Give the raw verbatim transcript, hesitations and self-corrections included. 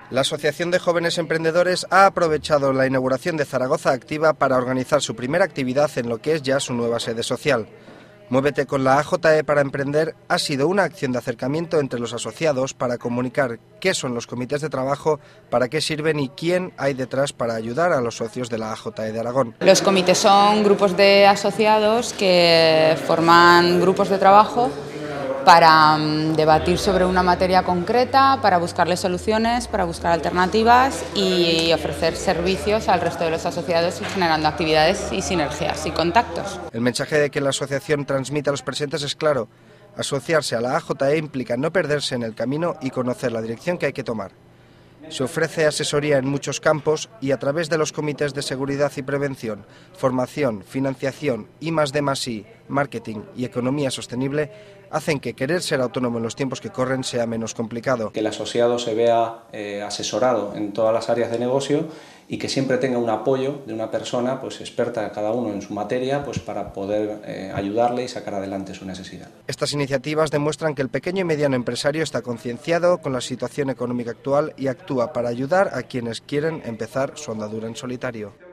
La Asociación de Jóvenes Emprendedores ha aprovechado la inauguración de Zaragoza Activa para organizar su primera actividad en lo que es ya su nueva sede social. Muévete con la A J E para Emprender ha sido una acción de acercamiento entre los asociados para comunicar qué son los comités de trabajo, para qué sirven y quién hay detrás para ayudar a los socios de la A J E de Aragón. Los comités son grupos de asociados que forman grupos de trabajo para um, debatir sobre una materia concreta, para buscarle soluciones, para buscar alternativas y ofrecer servicios al resto de los asociados, generando actividades y sinergias y contactos. El mensaje de que la asociación transmite a los presentes es claro: asociarse a la A J E implica no perderse en el camino y conocer la dirección que hay que tomar. Se ofrece asesoría en muchos campos y a través de los comités de seguridad y prevención, formación, financiación, I más D más I, marketing y economía sostenible hacen que querer ser autónomo en los tiempos que corren sea menos complicado. Que el asociado se vea eh, asesorado en todas las áreas de negocio y que siempre tenga un apoyo de una persona pues experta cada uno en su materia pues para poder eh, ayudarle y sacar adelante su necesidad. Estas iniciativas demuestran que el pequeño y mediano empresario está concienciado con la situación económica actual y actúa para ayudar a quienes quieren empezar su andadura en solitario.